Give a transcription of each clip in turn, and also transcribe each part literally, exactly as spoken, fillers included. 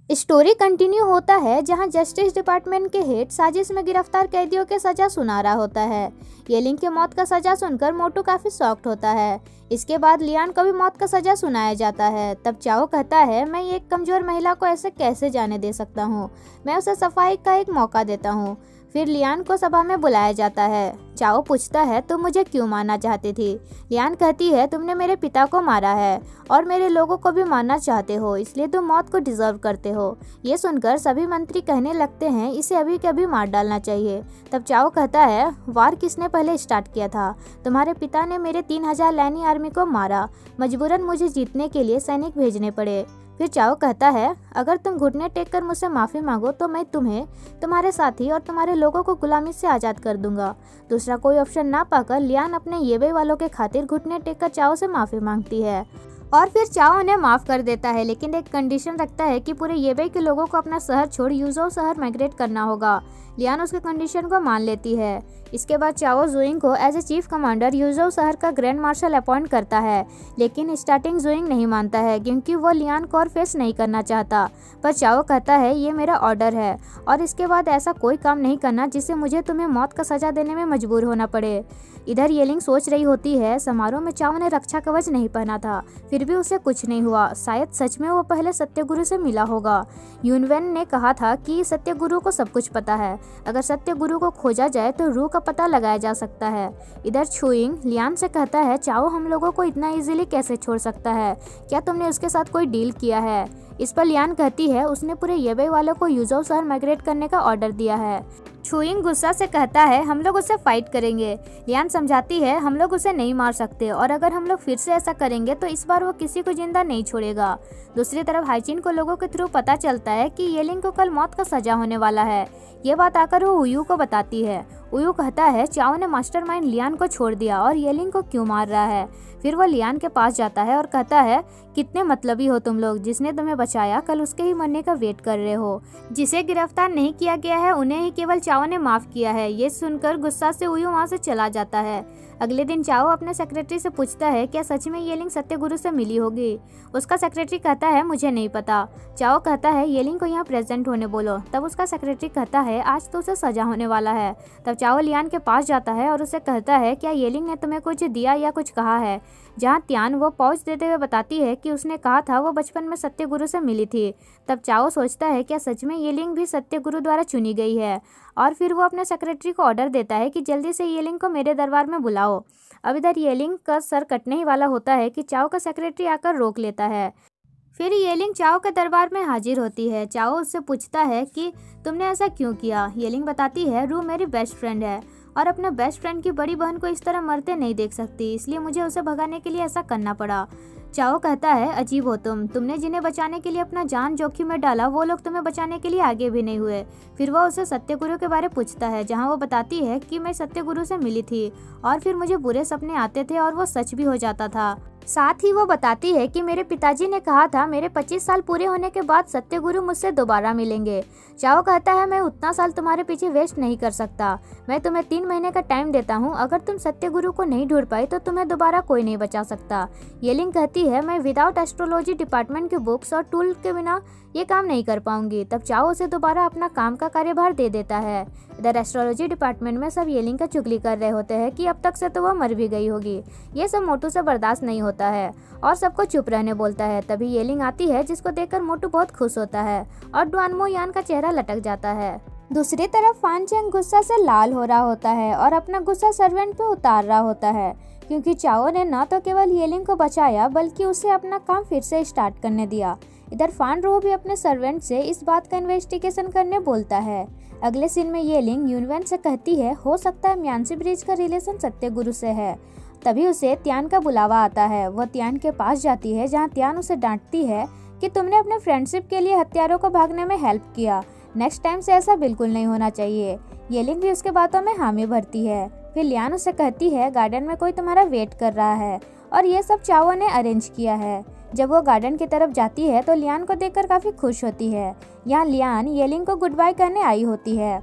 Story continue होता है जहां जस्टिस डिपार्टमेंट के हेड साजिश में गिरफ्तार कैदियों के सजा सुना रहा होता है। येलिंग के मौत का सजा सुनकर मोटू काफी शॉक्ड होता है। इसके बाद लियान को भी मौत का सजा सुनाया जाता है। तब चाओ कहता है, मैं एक कमजोर महिला को ऐसे कैसे जाने दे सकता हूँ, मैं उसे सफाई का एक मौका देता हूँ। फिर लियान को सभा में बुलाया जाता है। चाओ पूछता है, तुम मुझे क्यों मारना चाहती थी? लियान कहती है, तुमने मेरे पिता को मारा है और मेरे लोगों को भी मारना चाहते हो, इसलिए तुम मौत को डिजर्व करते हो। ये सुनकर सभी मंत्री कहने लगते हैं, इसे अभी के अभी मार डालना चाहिए। तब चाओ कहता है, वार किसने पहले स्टार्ट किया था? तुम्हारे पिता ने मेरे तीन हजार लैनी आर्मी को मारा, मजबूरन मुझे जीतने के लिए सैनिक भेजने पड़े। फिर चाओ कहता है, अगर तुम घुटने टेक कर मुझसे माफ़ी मांगो तो मैं तुम्हें, तुम्हारे साथी और तुम्हारे लोगों को गुलामी से आज़ाद कर दूंगा। दूसरा कोई ऑप्शन ना पाकर लियान अपने येबे वालों के खातिर घुटने टेक कर चाओ से माफ़ी मांगती है और फिर चाओ उन्हें माफ़ कर देता है, लेकिन एक कंडीशन रखता है कि पूरे येबे के लोगों को अपना शहर छोड़ यूजो शहर माइग्रेट करना होगा। लियान उसके कंडीशन को मान लेती है। इसके बाद चाओ जुइंग को as a chief commander Youzhou शहर का ग्रैंड मार्शल अपॉइंट करता है, लेकिन स्टार्टिंग जुइंग नहीं मानता है क्योंकि वो लियान को और फेस नहीं करना चाहता। पर चाओ कहता है, ये मेरा ऑर्डर है और इसके बाद ऐसा कोई काम नहीं करना जिससे मुझे तुम्हें मौत का सजा देने में मजबूर होना पड़े। इधर येलिंग सोच रही होती है, समारोह में चाओ ने रक्षा कवच नहीं पहना था, फिर भी उसे कुछ नहीं हुआ। शायद सच में वो पहले सत्यगुरु से मिला होगा। यूनवेन ने कहा था कि सत्यगुरु को सब कुछ पता है, अगर सत्यगुरु को खोजा जाए तो रूह का पता लगाया जा सकता है। इधर छुइंग लियान से कहता है, चाओ हम लोगों को इतना इजीली कैसे छोड़ सकता है? क्या तुमने उसके साथ कोई डील किया है? इस पर लियान कहती है, उसने पूरे येबे वालों को यूजो शहर माइग्रेट करने का ऑर्डर दिया है। छुइंग गुस्सा से कहता है, हम लोग उससे फाइट करेंगे। लियान समझाती है, हम लोग उसे नहीं मार सकते और अगर हम लोग फिर से ऐसा करेंगे तो इस बार वो किसी को जिंदा नहीं छोड़ेगा। दूसरी तरफ हाइचिन को लोगों के थ्रू पता चलता है कि येलिंग को कल मौत का सजा होने वाला है। ये बात आकर वो उयू को बताती है। उयू कहता है, चाओ ने मास्टरमाइंड लियान को छोड़ दिया और येलिंग को क्यों मार रहा है? फिर वो लियान के पास जाता है और कहता है, कितने मतलबी हो तुम लोग, जिसने तुम्हें बचाया कल उसके ही मरने का वेट कर रहे हो। जिसे गिरफ्तार नहीं किया गया है उन्हें ही केवल चाओ ने माफ किया है। ये सुनकर गुस्सा से उयू वहाँ से चला जाता है। अगले दिन चाओ अपने सेक्रेटरी से पूछता है, क्या सच में येलिंग सत्यगुरु से मिली होगी? उसका सेक्रेटरी कहता है, मुझे नहीं पता। चाओ कहता है, येलिंग को यहाँ प्रेजेंट होने बोलो। तब उसका सेक्रेटरी कहता है, आज तो उसे सजा होने वाला है। तब चाओ लियान के पास जाता है और उसे कहता है, क्या येलिंग ने तुम्हें कुछ दिया या कुछ कहा है? जहाँ त्यान वो पहुँच देते हुए बताती है कि उसने कहा था वो बचपन में सत्यगुरु से मिली थी। तब चाओ सोचता है, क्या सच में येलिंग भी सत्यगुरु द्वारा चुनी गई है? और फिर वो अपने सेक्रेटरी को ऑर्डर देता है कि जल्दी से येलिंग को मेरे दरबार में बुलाओ। अब इधर येलिंग का सर कटने ही वाला होता है कि चाओ का सेक्रेटरी आकर रोक लेता है। फिर येलिंग चाओ के दरबार में हाजिर होती है। चाओ उससे पूछता है कि तुमने ऐसा क्यों किया? येलिंग बताती है, रू मेरी बेस्ट फ्रेंड है और अपने बेस्ट फ्रेंड की बड़ी बहन को इस तरह मरते नहीं देख सकती, इसलिए मुझे उसे भगाने के लिए ऐसा करना पड़ा। चाओ कहता है, अजीब हो तुम तुमने जिन्हें बचाने के लिए अपना जान जोखिम में डाला वो लोग तुम्हें बचाने के लिए आगे भी नहीं हुए। फिर वो उसे सत्यगुरु के बारे पूछता है, जहां वो बताती है कि मैं सत्यगुरु से मिली थी और फिर मुझे बुरे सपने आते थे और वो सच भी हो जाता था। साथ ही वो बताती है कि मेरे पिताजी ने कहा था मेरे पच्चीस साल पूरे होने के बाद सत्यगुरु मुझसे दोबारा मिलेंगे। चाओ कहता है, मैं उतना साल तुम्हारे पीछे वेस्ट नहीं कर सकता, मैं तुम्हें तीन महीने का टाइम देता हूँ। अगर तुम सत्यगुरु को नहीं ढूंढ पाई तो तुम्हें दोबारा कोई नहीं बचा सकता। येलिंग कहती है, मैं विदाउट एस्ट्रोलॉजी डिपार्टमेंट के बुक्स और टूल के बिना ये काम नहीं कर पाऊंगी। तब चाओ उसे दोबारा अपना काम का कार्यभार दे देता है। इधर एस्ट्रोलॉजी डिपार्टमेंट में सब येलिंग का चुगली कर रहे होते हैं कि अब तक से तो वह मर भी गई होगी। ये सब मोटू से बर्दाश्त नहीं होता है और सबको चुप रहने बोलता है। तभी येलिंग आती है, जिसको देखकर मोटू बहुत खुश होता है और डुआनमो यान का चेहरा लटक जाता है। दूसरी तरफ फानचेंग गुस्सा से लाल हो रहा होता है और अपना गुस्सा सर्वेंट पे उतार रहा होता है, क्योंकि चाओ ने न तो केवल येलिंग को बचाया बल्कि उसे अपना काम फिर से स्टार्ट करने दिया। इधर फान रो भी अपने सर्वेंट से इस बात का इन्वेस्टिगेशन करने बोलता है। अगले सीन में येलिंग यूनवेन से कहती है, हो सकता है म्यांसी ब्रिज का रिलेशन सत्यगुरु से है। तभी उसे त्यान का बुलावा आता है। वह त्यान के पास जाती है, जहाँ त्यान उसे डांटती है कि तुमने अपने फ्रेंडशिप के लिए हत्यारों को भागने में हेल्प किया, नेक्स्ट टाइम से ऐसा बिल्कुल नहीं होना चाहिए। येलिंग भी उसके बातों में हामी भरती है। फिर लियान उसे कहती है, गार्डन में कोई तुम्हारा वेट कर रहा है और ये सब चाओ ने अरेंज किया है। जब वो गार्डन की तरफ जाती है तो लियान को देखकर काफी खुश होती है। यहाँ लियान येलिंग को गुड बाय कहने आई होती है।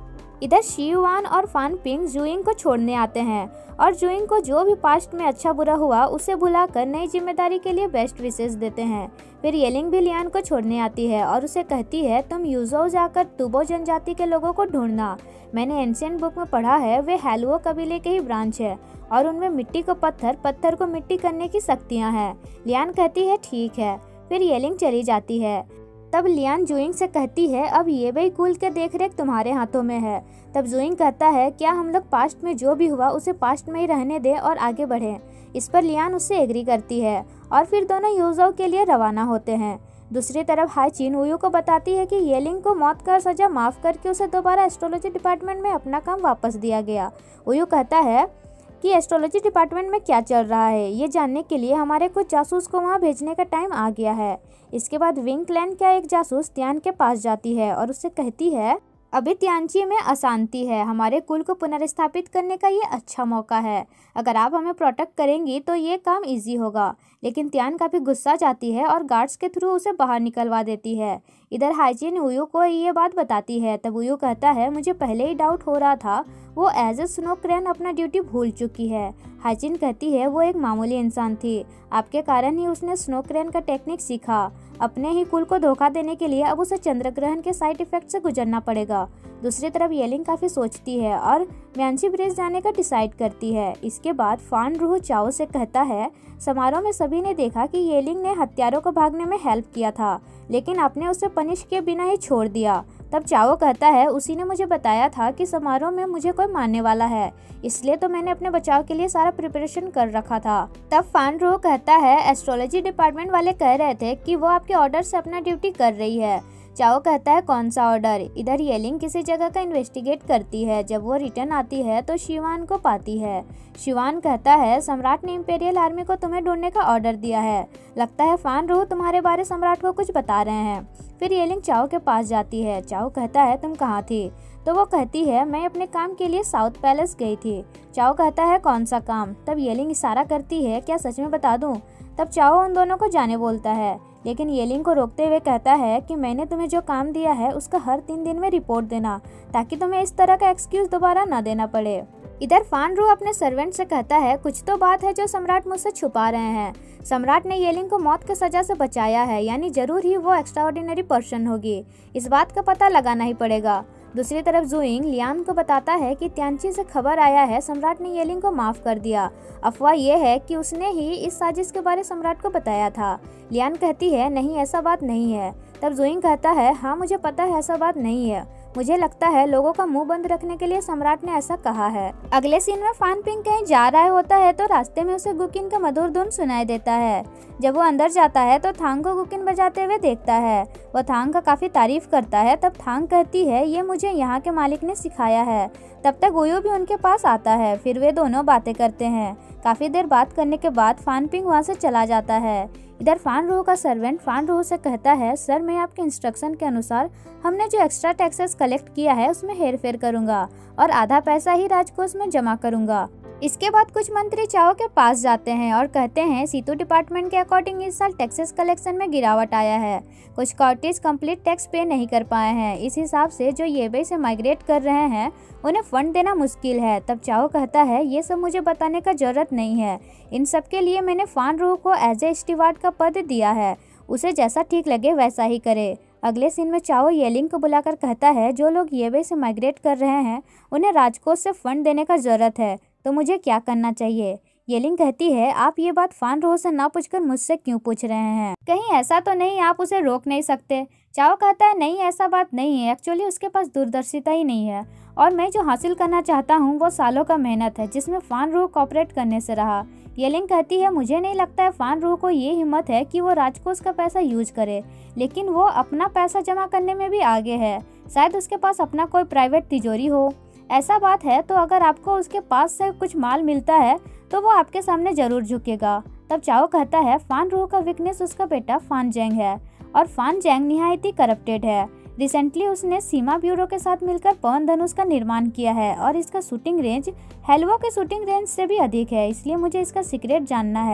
इधर शीवान और फान पिंग जुइंग को छोड़ने आते हैं और जुइंग को जो भी पास्ट में अच्छा बुरा हुआ उसे भुलाकर नई जिम्मेदारी के लिए बेस्ट विशेष देते हैं। फिर येलिंग भी लियान को छोड़ने आती है और उसे कहती है तुम यूजो जाकर तुबो जनजाति के लोगों को ढूंढना। मैंने एंशिएंट बुक में पढ़ा है वे हेलुओ कबीले के ही ब्रांच है और उनमें मिट्टी को पत्थर पत्थर को मिट्टी करने की शक्तियाँ हैं। लियान कहती है ठीक है। फिर येलिंग चली जाती है। तब लियान जुइंग से कहती है अब ये भी कुल के देखरेख तुम्हारे हाथों में है। तब जुइंग कहता है क्या हम लोग पास्ट में जो भी हुआ उसे पास्ट में ही रहने दें और आगे बढ़ें। इस पर लियान उससे एग्री करती है और फिर दोनों यूजो के लिए रवाना होते हैं। दूसरी तरफ हाइचिन उयू को बताती है कि येलिंग को मौत का सजा माफ करके उसे दोबारा एस्ट्रोलॉजी डिपार्टमेंट में अपना काम वापस दिया गया। उयू कहता है कि एस्ट्रोलॉजी डिपार्टमेंट में क्या चल रहा है ये जानने के लिए हमारे कुछ जासूस को वहां भेजने का टाइम आ गया है। इसके बाद विंग क्लैन का एक जासूस त्यान के पास जाती है और उससे कहती है अभी त्यांची में अशांति है, हमारे कुल को पुनर्स्थापित करने का ये अच्छा मौका है। अगर आप हमें प्रोटेक्ट करेंगी तो ये काम इजी होगा। लेकिन त्यान काफ़ी गुस्सा जाती है और गार्ड्स के थ्रू उसे बाहर निकलवा देती है। इधर हाइचिन उयू को ये बात बताती है। तब उयू कहता है मुझे पहले ही डाउट हो रहा था वो एज ए स्नो क्रेन अपना ड्यूटी भूल चुकी है। हाइचिन कहती है वो एक मामूली इंसान थी, आपके कारण ही उसने स्नो क्रेन का टेक्निक सीखा। अपने ही कुल को धोखा देने के लिए अब उसे चंद्रग्रहण के साइड इफेक्ट से गुजरना पड़ेगा। दूसरी तरफ येलिंग काफ़ी सोचती है और म्यांसी ब्रिज जाने का डिसाइड करती है। इसके बाद फान रूह चाओ से कहता है समारोह में सभी ने देखा कि येलिंग ने हत्यारों को भागने में हेल्प किया था लेकिन आपने उसे पनिश किए बिना ही छोड़ दिया। तब चाओ कहता है उसी ने मुझे बताया था कि समारोह में मुझे कोई मारने वाला है, इसलिए तो मैंने अपने बचाव के लिए सारा प्रिपरेशन कर रखा था। तब फान रो कहता है एस्ट्रोलॉजी डिपार्टमेंट वाले कह रहे थे कि वो आपके ऑर्डर से अपना ड्यूटी कर रही है। चाओ कहता है कौन सा ऑर्डर। इधर येलिंग किसी जगह का इन्वेस्टिगेट करती है। जब वो रिटर्न आती है तो शिवान को पाती है। शिवान कहता है सम्राट ने इंपेरियल आर्मी को तुम्हें ढूंढने का ऑर्डर दिया है, लगता है फान रू तुम्हारे बारे सम्राट को कुछ बता रहे हैं। फिर येलिंग चाओ के पास जाती है। चाओ कहता है तुम कहाँ थी? तो वो कहती है मैं अपने काम के लिए साउथ पैलेस गई थी। चाओ कहता है कौन सा काम? तब येलिंग इशारा करती है क्या सच में बता दूं? तब चाओ उन दोनों को जाने बोलता है लेकिन येलिंग को रोकते हुए कहता है कि मैंने तुम्हें जो काम दिया है उसका हर तीन दिन में रिपोर्ट देना ताकि तुम्हें इस तरह का एक्सक्यूज दोबारा न देना पड़े। इधर फान रू अपने सर्वेंट से कहता है कुछ तो बात है जो सम्राट मुझसे छुपा रहे हैं। सम्राट ने येलिंग को मौत की सजा से बचाया है, यानी जरूर ही वो एक्स्ट्राऑर्डिनरी पर्सन होगी। इस बात का पता लगाना ही पड़ेगा। दूसरी तरफ जुइंग लियान को बताता है कि त्यांची से खबर आया है सम्राट ने येलिंग को माफ कर दिया। अफवाह यह है कि उसने ही इस साजिश के बारे सम्राट को बताया था। लियान कहती है नहीं ऐसा बात नहीं है। तब जुइंग कहता है हाँ मुझे पता है ऐसा बात नहीं है, मुझे लगता है लोगों का मुंह बंद रखने के लिए सम्राट ने ऐसा कहा है। अगले सीन में फान पिंग कहीं जा रहा होता है तो रास्ते में उसे गुकिन का मधुर धुन सुनाई देता है। जब वो अंदर जाता है तो थांग को गुकिन बजाते हुए देखता है। वो थांग का काफी तारीफ करता है। तब थांग कहती है ये मुझे यहाँ के मालिक ने सिखाया है। तब तक उयू भी उनके पास आता है। फिर वे दोनों बातें करते हैं। काफी देर बात करने के बाद फान पिंग वहाँ से चला जाता है। इधर फान रूह का सर्वेंट फान रूह से कहता है सर मैं आपके इंस्ट्रक्शन के अनुसार हमने जो एक्स्ट्रा टैक्सेस कलेक्ट किया है उसमें हेर फेर करूंगा और आधा पैसा ही राजकोष में जमा करूंगा। इसके बाद कुछ मंत्री चाओ के पास जाते हैं और कहते हैं सीतू डिपार्टमेंट के अकॉर्डिंग इस साल टैक्सेस कलेक्शन में गिरावट आया है। कुछ कॉर्टेज कंप्लीट टैक्स पे नहीं कर पाए हैं। इस हिसाब से जो येबे से माइग्रेट कर रहे हैं उन्हें फंड देना मुश्किल है। तब चाओ कहता है ये सब मुझे बताने का जरूरत नहीं है, इन सब के लिए मैंने फान रू को एज ए स्टीवार्ड का पद दिया है, उसे जैसा ठीक लगे वैसा ही करे। अगले सीन में चाओ येलिंग को बुलाकर कहता है जो लोग येबे से माइग्रेट कर रहे हैं उन्हें राजकोष से फंड देने का जरूरत है, तो मुझे क्या करना चाहिए? येलिंग कहती है आप ये बात फान रू से ना पूछकर मुझसे क्यों पूछ रहे हैं? कहीं ऐसा तो नहीं आप उसे रोक नहीं सकते? चाओ कहता है नहीं ऐसा बात नहीं है, एक्चुअली उसके पास दूरदर्शिता ही नहीं है और मैं जो हासिल करना चाहता हूँ वो सालों का मेहनत है जिसमें फान रू कॉपरेट करने से रहा। येलिंग कहती है मुझे नहीं लगता है फान रू को ये हिम्मत है कि वो राजकोष का पैसा यूज करे, लेकिन वो अपना पैसा जमा करने में भी आगे है। शायद उसके पास अपना कोई प्राइवेट तिजोरी हो। ऐसा बात है तो अगर आपको उसके पास से कुछ माल मिलता है तो वो आपके सामने जरूर झुकेगा। तब चाओ कहता है फान रू का वीकनेस उसका बेटा फान जेंग है और फान जेंग निहायत ही करप्टेड है। रिसेंटली उसने सीमा ब्यूरो के साथ मिलकर पवन धनुष का निर्माण किया है और इसका शूटिंग रेंज हेलवो के शूटिंग रेंज से भी अधिक है, इसलिए मुझे इसका सीक्रेट जानना है।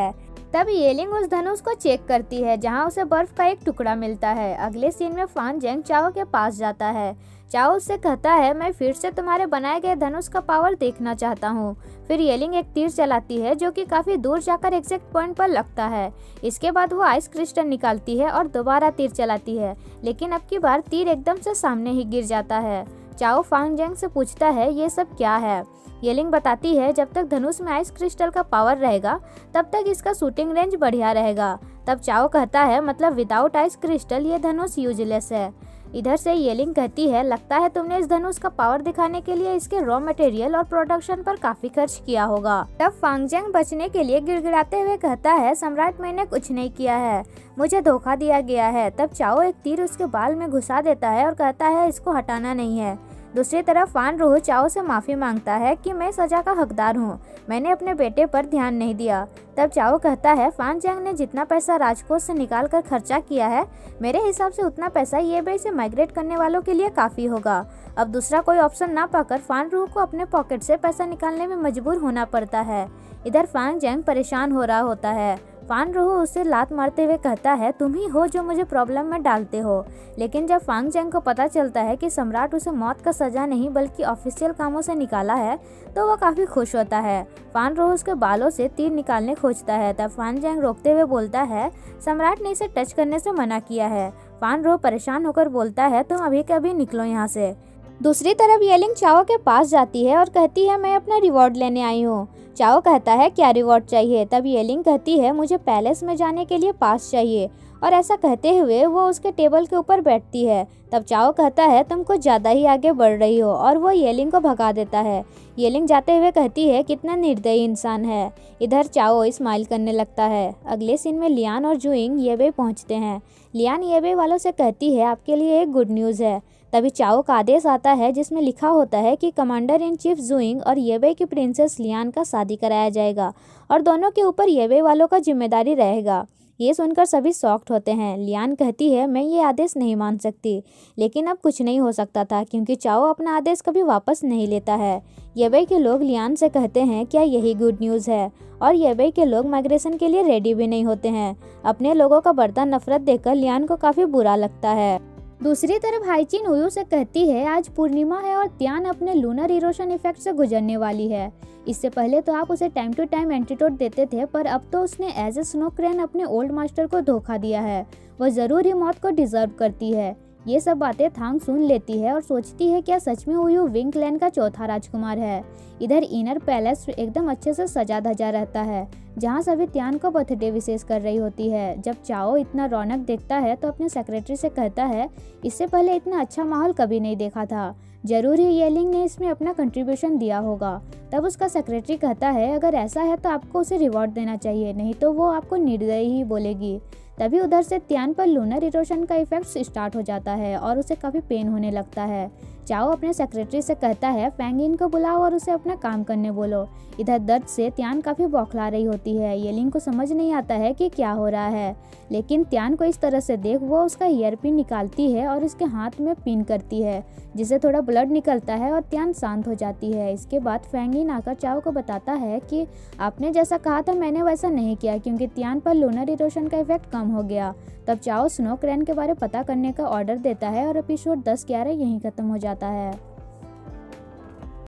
तब येलिंग उस धनुष को चेक करती है जहां उसे बर्फ का एक टुकड़ा मिलता है। अगले सीन में फान जेंग चाओ के पास जाता है। चाओ उससे कहता है, मैं फिर से तुम्हारे बनाए गए धनुष का पावर देखना चाहता हूँ। फिर येलिंग एक तीर चलाती है जो कि काफी दूर जाकर एग्जैक्ट पॉइंट पर लगता है। इसके बाद वो आइस क्रिस्टल निकालती है और दोबारा तीर चलाती है, लेकिन अब की बार तीर एकदम से सामने ही गिर जाता है। चाओ फान जेंग से पूछता है, ये सब क्या है? येलिंग बताती है, जब तक धनुष में आइस क्रिस्टल का पावर रहेगा तब तक इसका शूटिंग रेंज बढ़िया रहेगा। तब चाओ कहता है, मतलब विदाउट आइस क्रिस्टल ये धनुष यूजलेस है। इधर से येलिंग कहती है, लगता है तुमने इस धनुष का पावर दिखाने के लिए इसके रॉ मटेरियल और प्रोडक्शन पर काफी खर्च किया होगा। तब फांग जेंग बचने के लिए गिड़गिड़ाते हुए कहता है, सम्राट मैंने कुछ नहीं किया है, मुझे धोखा दिया गया है। तब चाओ एक तीर उसके बाल में घुसा देता है और कहता है, इसको हटाना नहीं है। दूसरी तरफ फान रूह चाओ से माफी मांगता है कि मैं सजा का हकदार हूँ, मैंने अपने बेटे पर ध्यान नहीं दिया। तब चाओ कहता है, फान जेंग ने जितना पैसा राजकोष से निकाल कर खर्चा किया है, मेरे हिसाब से उतना पैसा ये बे से माइग्रेट करने वालों के लिए काफी होगा। अब दूसरा कोई ऑप्शन ना पाकर फान रूह को अपने पॉकेट से पैसा निकालने में मजबूर होना पड़ता है। इधर फान जेंग परेशान हो रहा होता है। फान रूह उसे लात मारते हुए कहता है, तुम ही हो जो मुझे प्रॉब्लम में डालते हो। लेकिन जब फांग जेंग को पता चलता है कि सम्राट उसे मौत का सजा नहीं बल्कि ऑफिशियल कामों से निकाला है तो वो काफी खुश होता है। फान रूह उसके बालों से तीर निकालने खोजता है। तब फान जेंग रोकते हुए बोलता है, सम्राट ने इसे टच करने से मना किया है। फान रूह परेशान होकर बोलता है, तुम अभी के अभी निकलो यहाँ से। दूसरी तरफ येलिंग चाओ के पास जाती है और कहती है, मैं अपना रिवॉर्ड लेने आई हूँ। चाओ कहता है, क्या रिवॉर्ड चाहिए? तब येलिंग कहती है, मुझे पैलेस में जाने के लिए पास चाहिए। और ऐसा कहते हुए वो उसके टेबल के ऊपर बैठती है। तब चाओ कहता है, तुम कुछ ज़्यादा ही आगे बढ़ रही हो, और वो येलिंग को भगा देता है। येलिंग जाते हुए कहती है, कितना निर्दयी इंसान है। इधर चाओ स्माइल करने लगता है। अगले सीन में लियान और जुइंग येबे पहुंचते हैं। लियान येबे वालों से कहती है, आपके लिए एक गुड न्यूज़ है। तभी चाओ का आदेश आता है जिसमें लिखा होता है कि कमांडर इन चीफ जुइंग और येबे की प्रिंसेस लियान का शादी कराया जाएगा और दोनों के ऊपर येबे वालों का जिम्मेदारी रहेगा। ये सुनकर सभी शॉक्ड होते हैं। लियान कहती है, मैं ये आदेश नहीं मान सकती, लेकिन अब कुछ नहीं हो सकता था क्योंकि चाओ अपना आदेश कभी वापस नहीं लेता है। येबे के लोग लियान से कहते हैं, क्या यही गुड न्यूज़ है? और येबे के लोग माइग्रेशन के लिए रेडी भी नहीं होते हैं। अपने लोगों का बढ़ता नफरत देखकर लियान को काफ़ी बुरा लगता है। दूसरी तरफ हाइचिन उयू से कहती है, आज पूर्णिमा है और त्यान अपने लूनर इरोशन इफेक्ट से गुजरने वाली है। इससे पहले तो आप उसे टाइम टू टाइम एंटीडोट देते थे, पर अब तो उसने एज ए स्नो क्रेन अपने ओल्ड मास्टर को धोखा दिया है। वह जरूर ही मौत को डिजर्व करती है। ये सब बातें थांग सुन लेती है और सोचती है, क्या सच में उयू विंग क्लैन का चौथा राजकुमार है। इधर इनर पैलेस एकदम अच्छे से सजा धजा रहता है, जहाँ सभी त्यान को बर्थडे विशेष कर रही होती है। जब चाओ इतना रौनक देखता है तो अपने सेक्रेटरी से कहता है, इससे पहले इतना अच्छा माहौल कभी नहीं देखा था, जरूर ही येलिंग ने इसमें अपना कंट्रीब्यूशन दिया होगा। तब उसका सेक्रेटरी कहता है, अगर ऐसा है तो आपको उसे रिवॉर्ड देना चाहिए, नहीं तो वो आपको निर्दयी ही बोलेगी। तभी उधर से त्यान पर लूनर इरोशन का इफेक्ट स्टार्ट हो जाता है और उसे काफ़ी पेन होने लगता है। चाओ अपने सेक्रेटरी से कहता है, फैंगिन को बुलाओ और उसे अपना काम करने बोलो। इधर दर्द से त्यान काफ़ी बौखला रही होती है। येलिंग को समझ नहीं आता है कि क्या हो रहा है, लेकिन त्यान को इस तरह से देख वो उसका ईयर पिन निकालती है और उसके हाथ में पिन करती है, जिससे थोड़ा ब्लड निकलता है और त्यान शांत हो जाती है। इसके बाद फैंगिन आकर चाओ को बताता है कि आपने जैसा कहा था मैंने वैसा नहीं किया, क्योंकि त्यान पर लूनर इरोशन का इफेक्ट कम हो गया। तब चाओ स्नो क्रेन के बारे में पता करने का ऑर्डर देता है और एपिसोड दस ग्यारह यहीं खत्म हो जाता है।